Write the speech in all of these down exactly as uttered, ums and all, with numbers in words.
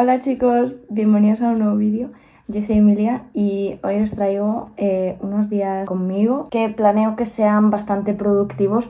Hola chicos, bienvenidos a un nuevo vídeo. Yo soy Emilia y hoy os traigo eh, unos días conmigo que planeo que sean bastante productivos,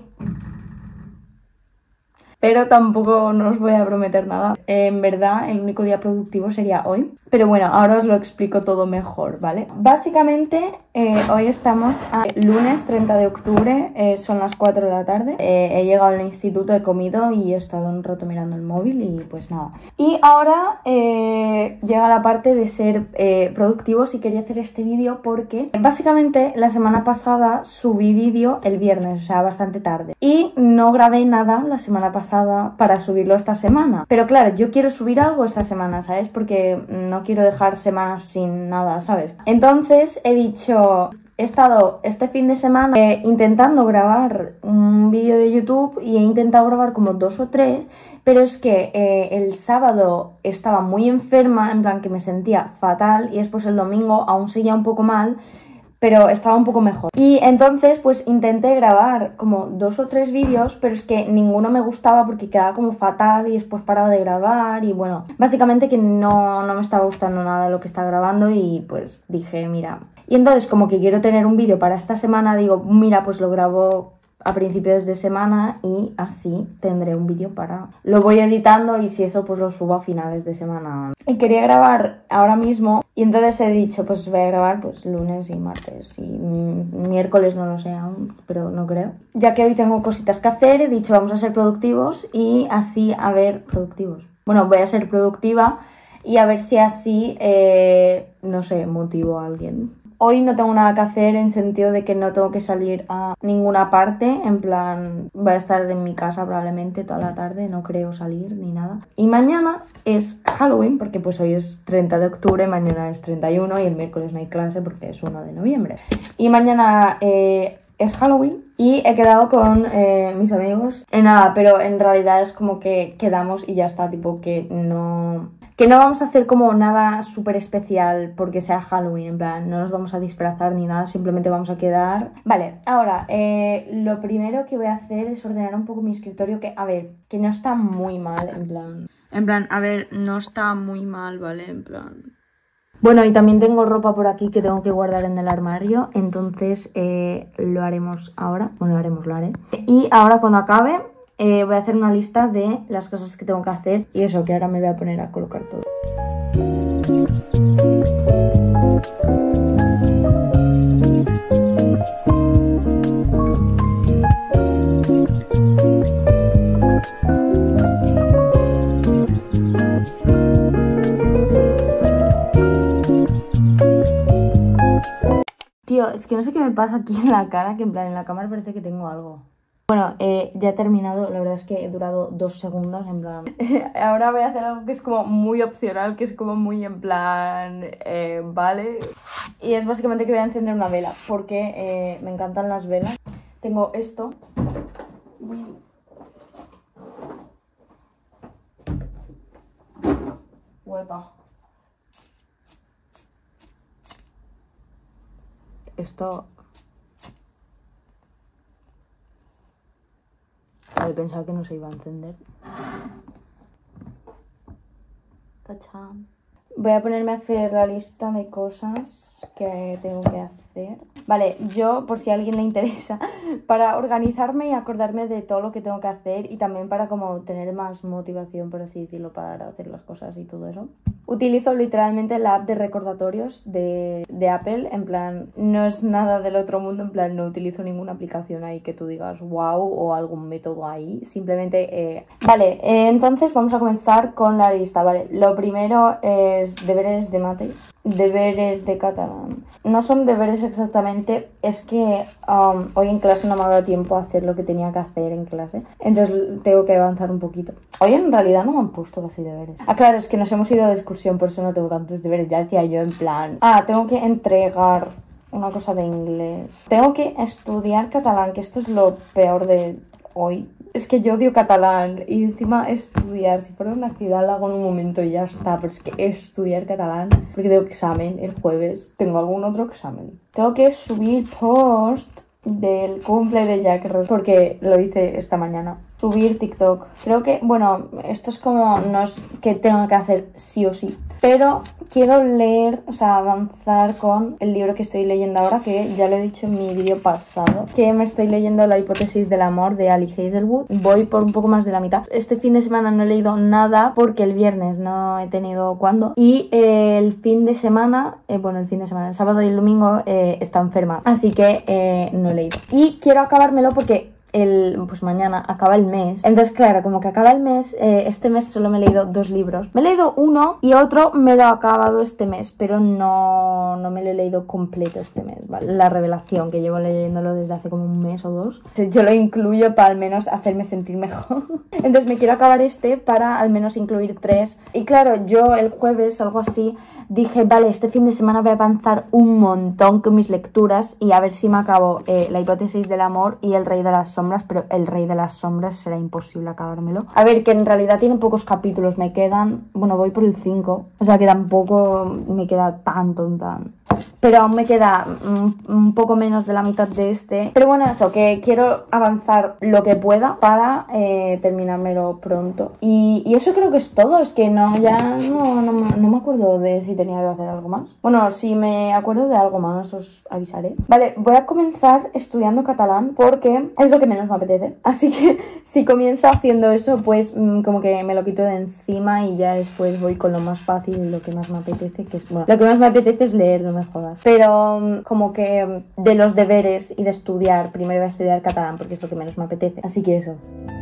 pero tampoco no os voy a prometer nada. En verdad, el único día productivo sería hoy. Pero bueno, ahora os lo explico todo mejor, ¿vale? Básicamente, eh, hoy estamos a lunes treinta de octubre, eh, son las cuatro de la tarde. Eh, he llegado al instituto, he comido y he estado un rato mirando el móvil y pues nada. Y ahora eh, llega la parte de ser eh, productivos y quería hacer este vídeo porque básicamente la semana pasada subí vídeo el viernes, o sea, bastante tarde. Y no grabé nada la semana pasada para subirlo esta semana. Pero claro, yo quiero subir algo esta semana, ¿sabes? Porque no No quiero dejar semanas sin nada, ¿sabes? Entonces he dicho, he estado este fin de semana eh, intentando grabar un vídeo de YouTube y he intentado grabar como dos o tres, pero es que eh, el sábado estaba muy enferma, en plan que me sentía fatal, y después el domingo aún seguía un poco mal, pero estaba un poco mejor. Y entonces pues intenté grabar como dos o tres vídeos, pero es que ninguno me gustaba porque quedaba como fatal y después paraba de grabar y bueno, básicamente que no, no me estaba gustando nada lo que estaba grabando y pues dije, mira. Y entonces como que quiero tener un vídeo para esta semana, digo, mira, pues lo grabo a principios de semana y así tendré un vídeo para... Lo voy editando y si eso pues lo subo a finales de semana. Y quería grabar ahora mismo y entonces he dicho pues voy a grabar pues lunes y martes y miércoles no lo sé aún, pero no creo. Ya que hoy tengo cositas que hacer, he dicho vamos a ser productivos y así a ver... Productivos. Bueno, voy a ser productiva y a ver si así, eh, no sé, motivo a alguien. Hoy no tengo nada que hacer en sentido de que no tengo que salir a ninguna parte, en plan voy a estar en mi casa probablemente toda la tarde, no creo salir ni nada. Y mañana es Halloween porque pues hoy es treinta de octubre, mañana es treinta y uno y el miércoles no hay clase porque es uno de noviembre. Y mañana eh, es Halloween y he quedado con eh, mis amigos en nada, pero en realidad es como que quedamos y ya está, tipo que no... Que no vamos a hacer como nada súper especial porque sea Halloween, en plan, no nos vamos a disfrazar ni nada, simplemente vamos a quedar... Vale, ahora, eh, lo primero que voy a hacer es ordenar un poco mi escritorio, que, a ver, que no está muy mal, en plan... En plan, a ver, no está muy mal, ¿vale? En plan... Bueno, y también tengo ropa por aquí que tengo que guardar en el armario, entonces eh, lo haremos ahora, bueno, lo haremos, lo haré. Y ahora cuando acabe... Eh, voy a hacer una lista de las cosas que tengo que hacer y eso, que ahora me voy a poner a colocar todo. Tío, es que no sé qué me pasa aquí en la cara, que en plan en la cámara parece que tengo algo. Bueno, eh, ya he terminado, la verdad es que he durado dos segundos, en plan... Ahora voy a hacer algo que es como muy opcional, que es como muy en plan... Eh, vale... Y es básicamente que voy a encender una vela, porque eh, me encantan las velas. Tengo esto... Uy. Huepa. Esto... Vale, pensaba que no se iba a encender. Tachán. Voy a ponerme a hacer la lista de cosas que tengo que hacer. Vale, yo, por si a alguien le interesa, para organizarme y acordarme de todo lo que tengo que hacer y también para como tener más motivación, por así decirlo, para hacer las cosas y todo eso. Utilizo literalmente la app de recordatorios de, de Apple, en plan, no es nada del otro mundo, en plan, no utilizo ninguna aplicación ahí que tú digas wow o algún método ahí, simplemente... Eh... Vale, eh, entonces vamos a comenzar con la lista, vale. Lo primero es deberes de mates, deberes de catalán. No son deberes exactamente, es que um, hoy en clase no me ha dado tiempo a hacer lo que tenía que hacer en clase, entonces tengo que avanzar un poquito. Hoy en realidad no me han puesto casi deberes. Ah, claro, es que nos hemos ido de excursión, por eso no tengo tantos deberes. Ya decía yo en plan... Ah, tengo que entregar una cosa de inglés. Tengo que estudiar catalán, que esto es lo peor de hoy. Es que yo odio catalán y encima estudiar, si fuera una actividad la hago en un momento y ya está, pero es que estudiar catalán, porque tengo examen el jueves, tengo algún otro examen. Tengo que subir post del cumple de Jack Ross porque lo hice esta mañana subir TikTok. Creo que, bueno, esto es como, no es que tenga que hacer sí o sí, pero quiero leer, o sea, avanzar con el libro que estoy leyendo ahora, que ya lo he dicho en mi vídeo pasado, que me estoy leyendo La hipótesis del amor de Ali Hazelwood. Voy por un poco más de la mitad. Este fin de semana no he leído nada porque el viernes no he tenido cuándo, y eh, el fin de semana, eh, bueno, el fin de semana, el sábado y el domingo eh, está enferma, así que eh, no he leído. Y quiero acabármelo porque El, pues mañana acaba el mes. Entonces, claro, como que acaba el mes, eh, este mes solo me he leído dos libros. Me he leído uno y otro me lo he acabado este mes, pero no, no me lo he leído completo este mes, ¿vale? La Revelación, que llevo leyéndolo desde hace como un mes o dos. Yo lo incluyo para al menos hacerme sentir mejor. Entonces me quiero acabar este para al menos incluir tres. Y claro, yo el jueves, algo así, dije, vale, este fin de semana voy a avanzar un montón con mis lecturas y a ver si me acabo eh, La hipótesis del amor y El rey de las sombras, pero El rey de las sombras será imposible acabármelo. A ver, que en realidad tiene pocos capítulos, me quedan, bueno, voy por el cinco, o sea que tampoco me queda tanto en plan, pero aún me queda un, un poco menos de la mitad de este. Pero bueno, eso, que quiero avanzar lo que pueda para eh, terminármelo pronto. Y, y eso creo que es todo. Es que no, ya no, no, no me acuerdo de si tenía que hacer algo más. Bueno, si me acuerdo de algo más os avisaré. Vale, voy a comenzar estudiando catalán porque es lo que menos me apetece. Así que si comienzo haciendo eso, pues mmm, como que me lo quito de encima y ya después voy con lo más fácil y lo que más me apetece, que es, bueno, lo que más me apetece es leer, no me jodas. Pero como que de los deberes y de estudiar, primero voy a estudiar catalán porque es lo que menos me apetece. Así que eso.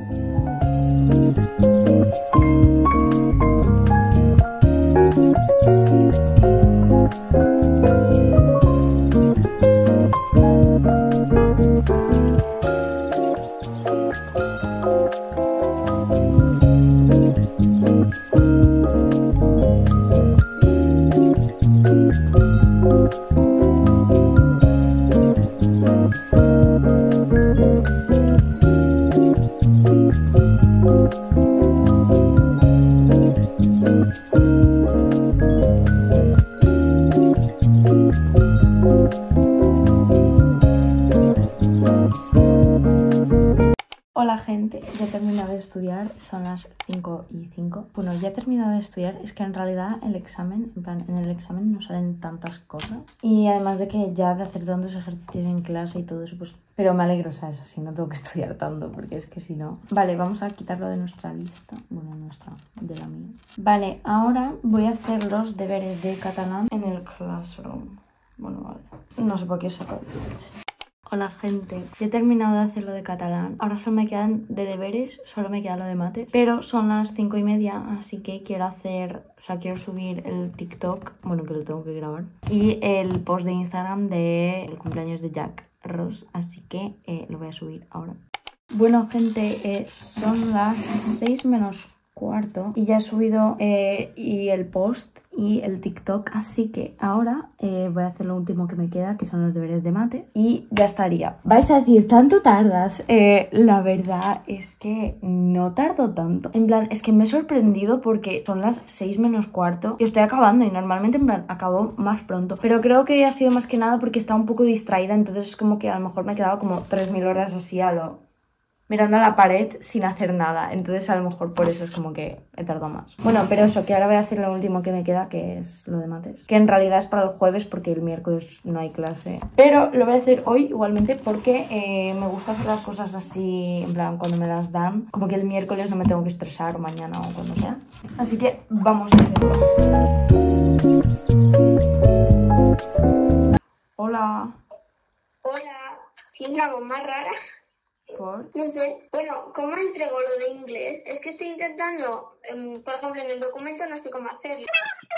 Hola gente, ya he terminado de estudiar, son las cinco y cinco. Bueno, ya he terminado de estudiar, es que en realidad el examen, en plan, en el examen no salen tantas cosas. Y además de que ya de hacer tantos ejercicios en clase y todo eso, pues... Pero me alegro, ¿sabes? Así no tengo que estudiar tanto, porque es que si no... Vale, vamos a quitarlo de nuestra lista. Bueno, nuestra, de la mía. Vale, ahora voy a hacer los deberes de catalán en el Classroom. Bueno, vale. No sé por qué saco esto. Hola gente, ya he terminado de hacer lo de catalán. Ahora solo me quedan de deberes, solo me queda lo de mates. Pero son las cinco y media, así que quiero hacer, o sea, quiero subir el TikTok, bueno, que lo tengo que grabar, y el post de Instagram del cumpleaños de Jack Ross, así que eh, lo voy a subir ahora. Bueno gente, eh, son las seis menos cuarto y ya he subido eh, y el post y el TikTok, así que ahora eh, voy a hacer lo último que me queda, que son los deberes de mate, y ya estaría. Vais a decir, ¿tanto tardas? Eh, la verdad es que no tardo tanto. En plan, es que me he sorprendido porque son las seis menos cuarto y estoy acabando, y normalmente en plan acabo más pronto, pero creo que ha sido más que nada porque estaba un poco distraída, entonces es como que a lo mejor me he quedado como tres mil horas así a lo... mirando a la pared sin hacer nada, entonces a lo mejor por eso es como que he tardado más. Bueno, pero eso, que ahora voy a hacer lo último que me queda, que es lo de mates, que en realidad es para el jueves porque el miércoles no hay clase, pero lo voy a hacer hoy igualmente porque eh, me gusta hacer las cosas así, en plan, cuando me las dan, como que el miércoles no me tengo que estresar, o mañana o cuando sea, así que vamos a hacerlo. Hola. Hola, ¿tienes algo más rara? ¿Por? No sé, bueno, ¿cómo entrego lo de inglés? Es que estoy intentando, um, por ejemplo, en el documento no sé cómo hacerlo.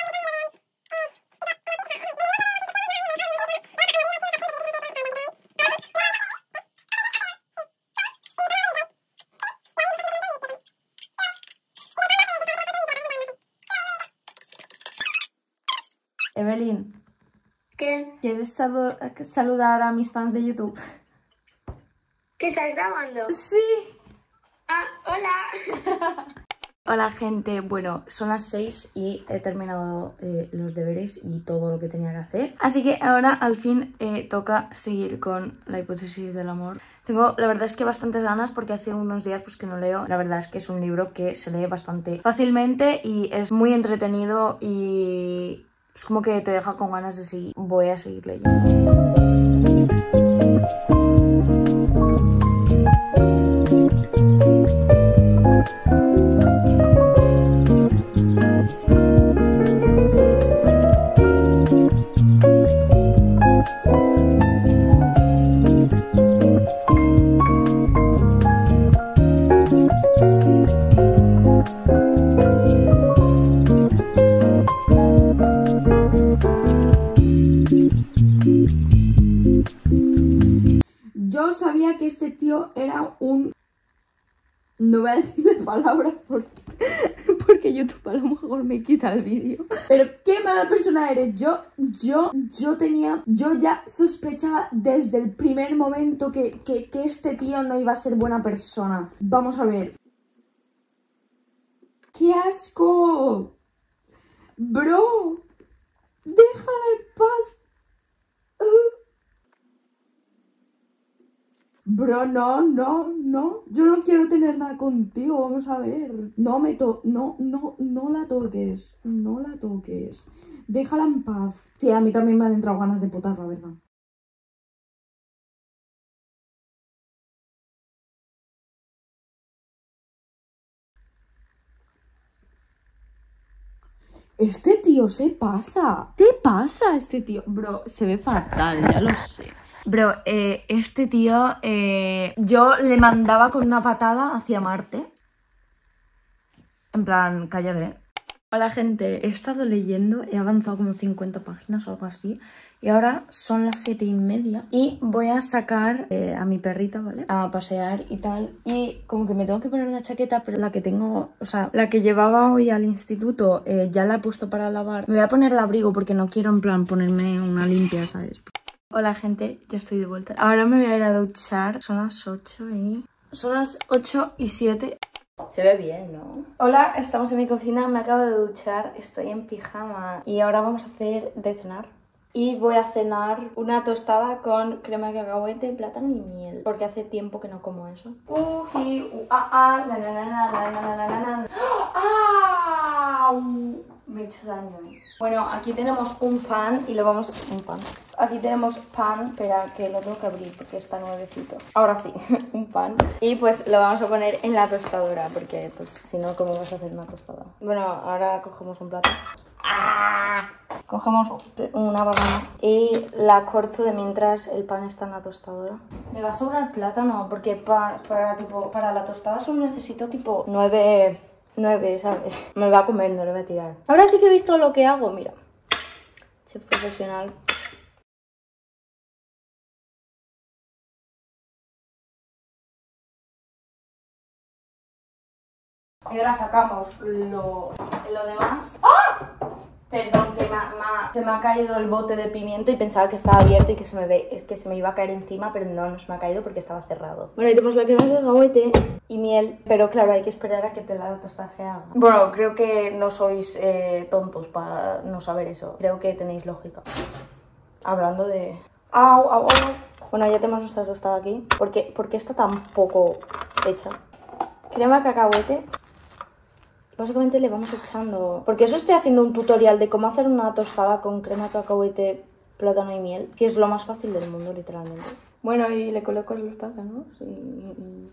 Evelyn, ¿Qué? ¿quieres salu- saludar a mis fans de YouTube? ¿Qué estás grabando? Sí. Ah, hola. Hola gente, bueno, son las seis y he terminado eh, los deberes y todo lo que tenía que hacer. Así que ahora al fin eh, toca seguir con la hipótesis del amor. Tengo, la verdad es que bastantes ganas porque hace unos días pues que no leo. La verdad es que es un libro que se lee bastante fácilmente y es muy entretenido y es como que te deja con ganas de seguir. Voy a seguir leyendo. Yo sabía que este tío era un... No voy a decirle palabras porque, porque YouTube a lo mejor me quita el vídeo. Pero qué mala persona eres. Yo, yo, yo tenía... Yo ya sospechaba desde el primer momento que, que, que este tío no iba a ser buena persona. Vamos a ver. ¡Qué asco! Bro, déjala en paz. Bro, no, no, no. Yo no quiero tener nada contigo. Vamos a ver. No me to... No, no, no la toques. No la toques. Déjala en paz. Sí, a mí también me han entrado ganas de putar, la verdad. Este tío se pasa. ¿Qué pasa este tío? Bro, se ve fatal, ya lo sé. Bro, eh, este tío, eh, yo le mandaba con una patada hacia Marte. En plan, cállate. Hola gente, he estado leyendo, he avanzado como cincuenta páginas o algo así. Y ahora son las siete y media y voy a sacar eh, a mi perrita, ¿vale? A pasear y tal. Y como que me tengo que poner una chaqueta, pero la que tengo, o sea, la que llevaba hoy al instituto eh, ya la he puesto para lavar. Me voy a poner el abrigo porque no quiero en plan ponerme una limpia, ¿sabes? Hola gente, ya estoy de vuelta. Ahora me voy a ir a duchar. Son las ocho y... Son las ocho y siete. Se ve bien, ¿no? Hola, estamos en mi cocina, me acabo de duchar, estoy en pijama. Y ahora vamos a hacer de cenar. Y voy a cenar una tostada con crema de cacahuete, plátano y miel. Porque hace tiempo que no como eso. Uji, uh, ah, ah, na, na, na, na, na, na, na, na. ¡Ah! Me he hecho daño, ¿eh? Bueno, aquí tenemos un pan y lo vamos... Un pan. Aquí tenemos pan, espera, que lo tengo que abrir porque está nuevecito. Ahora sí, un pan. Y pues lo vamos a poner en la tostadora porque, pues, si no, ¿cómo vas a hacer una tostada? Bueno, ahora cogemos un plato. ¡Ah! Cogemos una banana y la corto de mientras el pan está en la tostadora. Me va a sobrar plátano porque para, para, tipo, para la tostada solo necesito tipo nueve... nueve, ¿sabes? Me va a comer, no le voy a tirar. Ahora sí que he visto lo que hago, mira. Chef profesional. Y ahora sacamos lo, lo demás. ¡Ah! Perdón, que me, me, se me ha caído el bote de pimiento y pensaba que estaba abierto y que se, me ve, que se me iba a caer encima, pero no, no se me ha caído porque estaba cerrado. Bueno, y tenemos la crema de cacahuete y miel, pero claro, hay que esperar a que te la tostada se haga. Bueno, creo que no sois eh, tontos para no saber eso. Creo que tenéis lógica. Hablando de... ¡Au, au, au! Bueno, ya tenemos nuestra tostada aquí. ¿Por qué, ¿por qué está tan poco hecha? Crema de cacahuete. Básicamente le vamos echando... Porque eso estoy haciendo un tutorial de cómo hacer una tostada con crema de cacahuete, plátano y miel. Que es lo más fácil del mundo, literalmente. Bueno, y le coloco los plátanos. Y,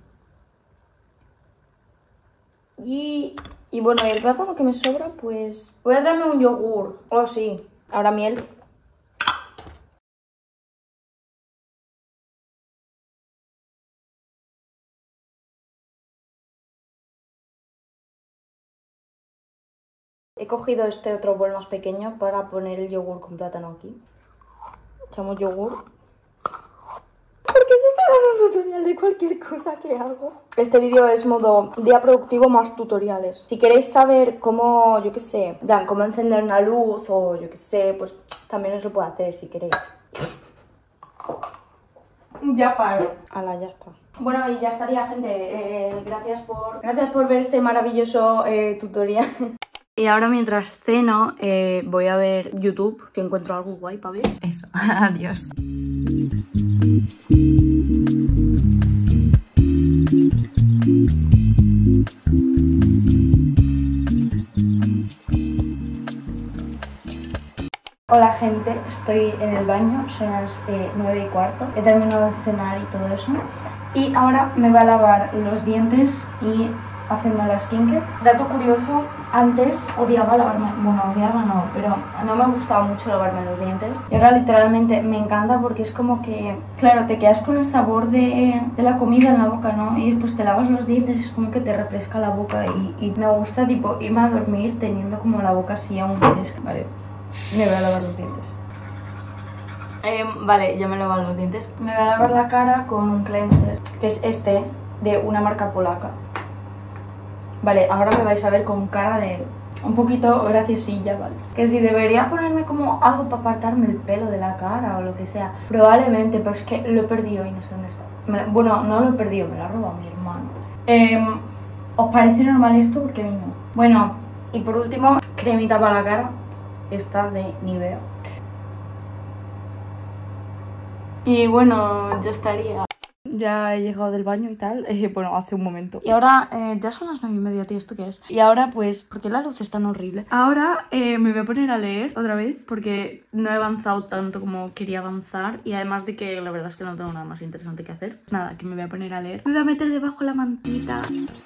y, y bueno, y el plátano que me sobra, pues... Voy a traerme un yogur. Oh, sí. Ahora miel. He cogido este otro bol más pequeño para poner el yogur con plátano aquí. Echamos yogur. ¿Por qué se está dando un tutorial de cualquier cosa que hago? Este vídeo es modo día productivo más tutoriales. Si queréis saber cómo, yo qué sé, vean, cómo encender una luz o yo qué sé, pues también os lo puedo hacer si queréis. Ya paro. Hala, ya está. Bueno, y ya estaría, gente. Eh, gracias por gracias por ver este maravilloso eh, tutorial. Y ahora mientras ceno eh, voy a ver YouTube, si encuentro algo guay para ver. Eso, adiós. Hola gente, estoy en el baño, son las eh, nueve y cuarto, he terminado de cenar y todo eso. Y ahora me va a lavar los dientes y hacerme la skincare. Dato curioso, antes odiaba lavarme, bueno, odiaba no, pero no me gustaba mucho lavarme los dientes. Y ahora literalmente me encanta porque es como que, claro, te quedas con el sabor de, de la comida en la boca, ¿no? Y después te lavas los dientes y es como que te refresca la boca y, y me gusta tipo irme a dormir teniendo como la boca así aún fresca, ¿vale? Me voy a lavar los dientes. Eh, vale, ya me he lavado los dientes. Me voy a lavar la cara con un cleanser, que es este, de una marca polaca. Vale, ahora me vais a ver con cara de un poquito graciosilla, ¿vale? Que si debería ponerme como algo para apartarme el pelo de la cara o lo que sea. Probablemente, pero es que lo he perdido y no sé dónde está. Me, bueno, no lo he perdido, me lo ha robado mi hermano. Eh, ¿Os parece normal esto? Porque a mí no. Bueno, y por último, cremita para la cara. Esta de Nivea. Y bueno, ya estaría. Ya he llegado del baño y tal, eh, bueno, hace un momento. Y ahora, eh, ya son las nueve y media, tío, ¿esto qué es? Y ahora, pues, porque la luz es tan horrible. Ahora eh, me voy a poner a leer otra vez, porque no he avanzado tanto como quería avanzar. Y además de que la verdad es que no tengo nada más interesante que hacer. Nada, que me voy a poner a leer. Me voy a meter debajo la mantita.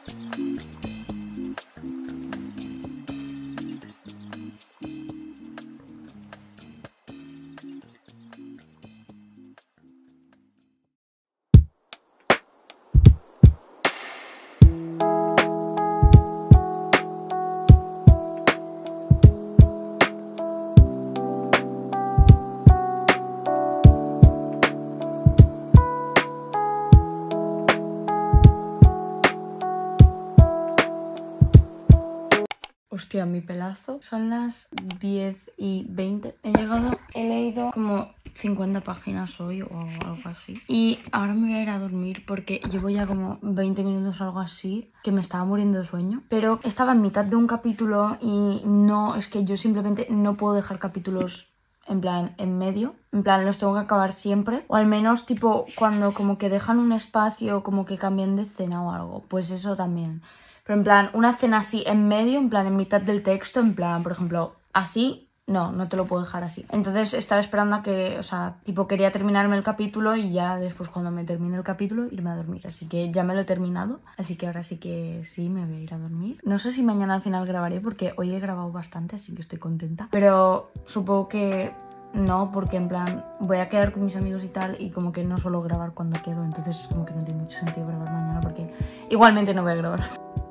Hostia, mi pelazo. Son las diez y veinte. He llegado, he leído como cincuenta páginas hoy o algo así. Y ahora me voy a ir a dormir porque llevo ya como veinte minutos o algo así, que me estaba muriendo de sueño. Pero estaba en mitad de un capítulo y no, es que yo simplemente no puedo dejar capítulos en plan en medio. En plan, los tengo que acabar siempre. O al menos tipo cuando como que dejan un espacio, como que cambian de escena o algo. Pues eso también. Pero en plan, una escena así en medio, en plan, en mitad del texto, en plan, por ejemplo, así, no, no te lo puedo dejar así. Entonces estaba esperando a que, o sea, tipo, quería terminarme el capítulo y ya después cuando me termine el capítulo irme a dormir. Así que ya me lo he terminado, así que ahora sí que sí, me voy a ir a dormir. No sé si mañana al final grabaré porque hoy he grabado bastante, así que estoy contenta. Pero supongo que no, porque en plan, voy a quedar con mis amigos y tal y como que no suelo grabar cuando quedo. Entonces como que no tiene mucho sentido grabar mañana porque igualmente no voy a grabar.